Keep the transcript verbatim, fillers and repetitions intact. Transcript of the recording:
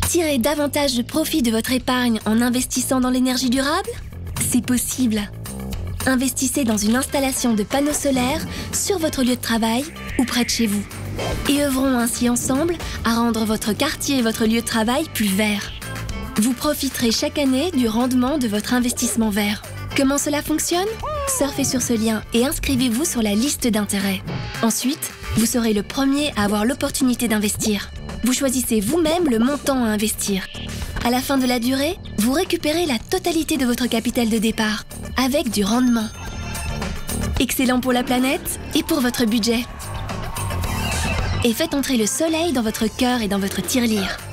Tirer davantage de profit de votre épargne en investissant dans l'énergie durable? C'est possible. Investissez dans une installation de panneaux solaires sur votre lieu de travail ou près de chez vous. Et œuvrons ainsi ensemble à rendre votre quartier et votre lieu de travail plus verts. Vous profiterez chaque année du rendement de votre investissement vert. Comment cela fonctionne? Surfez sur ce lien et inscrivez-vous sur la liste d'intérêts. Ensuite, vous serez le premier à avoir l'opportunité d'investir. Vous choisissez vous-même le montant à investir. À la fin de la durée, vous récupérez la totalité de votre capital de départ, avec du rendement. Excellent pour la planète et pour votre budget. Et faites entrer le soleil dans votre cœur et dans votre tirelire.